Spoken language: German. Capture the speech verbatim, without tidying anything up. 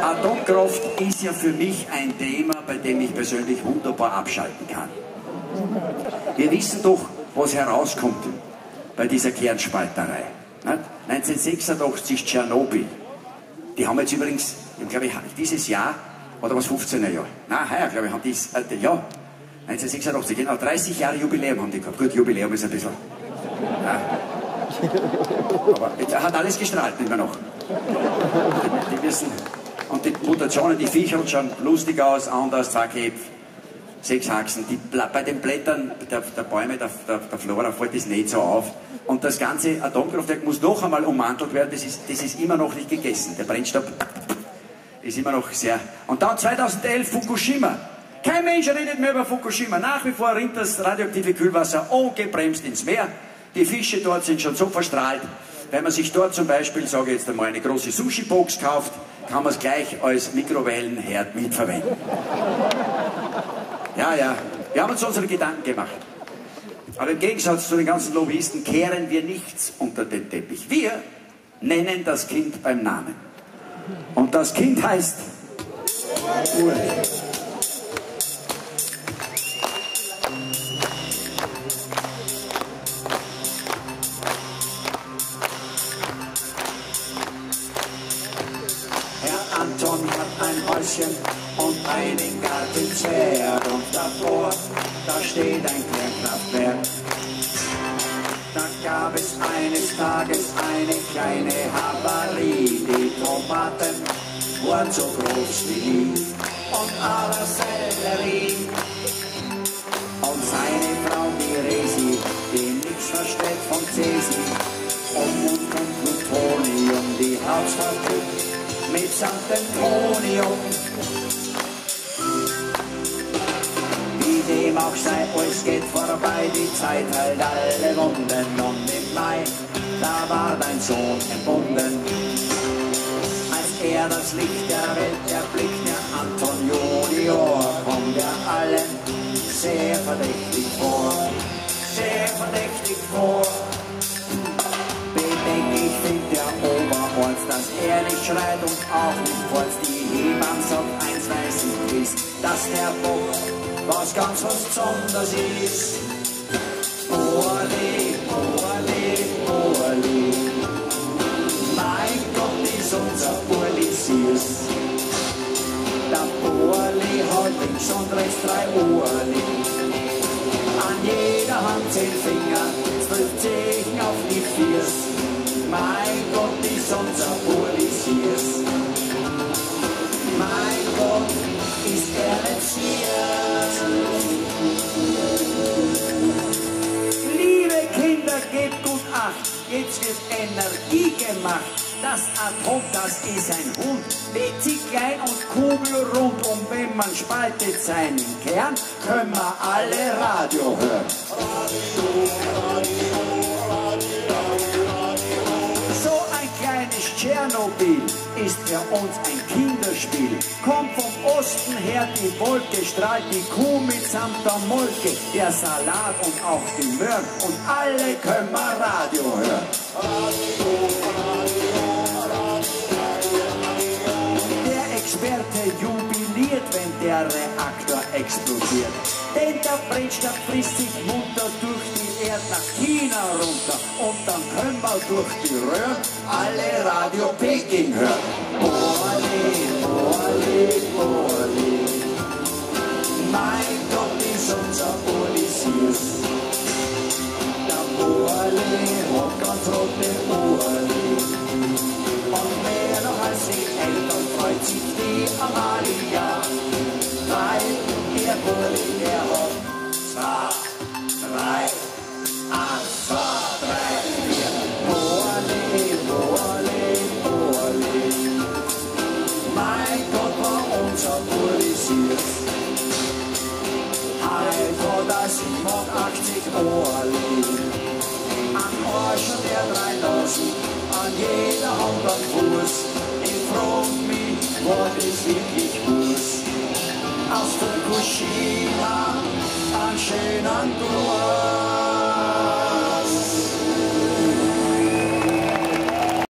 Atomkraft ist ja für mich ein Thema, bei dem ich persönlich wunderbar abschalten kann. Wir wissen doch, was herauskommt bei dieser Kernspalterei. neunzehnhundertsechsundachtzig Tschernobyl. Die haben jetzt übrigens, glaube ich, dieses Jahr, oder was, fünfzehner Jahr? Nein, heuer, glaube ich, haben die, äh, ja, neunzehnhundertsechsundachtzig, genau, dreißig Jahre Jubiläum haben die gehabt. Gut, Jubiläum ist ein bisschen, ja. Aber er hat alles gestrahlt, immer noch. Die, die wissen, und die Mutationen, die Viecher schauen lustig aus, anders, zwei Köpfe, sechs Haxen. Die, bei den Blättern der, der Bäume, der, der, der Flora, fällt das nicht so auf. Und das ganze Atomkraftwerk muss noch einmal ummantelt werden, das ist, das ist immer noch nicht gegessen. Der Brennstoff ist immer noch sehr... Und dann zweitausendelf Fukushima. Kein Mensch redet mehr über Fukushima. Nach wie vor rinnt das radioaktive Kühlwasser ungebremst ins Meer. Die Fische dort sind schon so verstrahlt. Wenn man sich dort zum Beispiel, sage ich jetzt einmal, eine große Sushi-Box kauft, kann man es gleich als Mikrowellenherd mitverwenden. Ja, ja, wir haben uns unsere Gedanken gemacht. Aber im Gegensatz zu den ganzen Lobbyisten kehren wir nichts unter den Teppich. Wir nennen das Kind beim Namen. Und das Kind heißt Uli. Herr Anton hat ein Häuschen und einen Gartenzwerg und davor, da steht ein Kernkraftwerk. Da gab es eines Tages eine kleine Havarie, die Tomaten waren so groß wie nie und aller Sellerie. Und seine Frau, die Resi, die nichts versteht von Cäsi, um und um Plutonium, die Hausfabrik mit Sant'Antonio. Wie dem auch sei, alles geht vorbei, die Zeit heilt alle Wunden. Und im Mai, da war dein Sohn entbunden. Als er das Licht der Welt erblickt, der Anton Junior, kommt er allen sehr verdächtig vor, sehr verdächtig vor. Bedenklich findet der Oberholz, dass er nicht schreit und auch nicht furzt. Die Hebamme sagt, eins weiß ich gewiss, dass der Bock was ganz was Besonderes ist. Urli, Urli, Urli, mein Gott ist unser Urli süß. Der Urli hat links und rechts drei Urli, an jeder Hand zehn Finger, zwölf Zehen auf die Viers. Mein Gott ist unser Urli süß. Mein Gott ist er nicht süß. Liebe Kinder, gebt gut Acht, jetzt wird Energie gemacht. Das Atom, das ist ein Hund, witzig klein und kugelrund. Und wenn man spaltet seinen Kern, können wir alle Radio hören. Radio, Radio, Radio, Radio. So ein kleines Tschernobyl ist für uns ein Kinderspiel. Kommt vom Osten her die Wolke, strahlt die Kuh mitsamt der Molke, der Salat und auch die Möhren. Und alle können wir Radio hören. Radio, Radio, Radio. Der Experte jubiliert, wenn der Reaktor explodiert. Denn der Brennstoff frisst sich munter durch die Erde nach China runter. Und dann können wir durch die Röhren alle Radio Peking hören. Orli, Orli, Orli, mein Gott ist unser Orli süß. Der Orli hat ganz rote Orli. Und mehr noch als die Eltern freut sich die Amalia, weil ihr Orli, der hat zwei, drei, eins, zwei, drei, vier. Orli, Orli, Orli, mein Gott war unser Orli süß. Halt hat er siebenundachtzig Orli, an Arsch und der drei Nasen, an jeder Hand und Fuß. Ich frag mich, was ist wirklich muss. Aus Fukushima, an schönen Glor.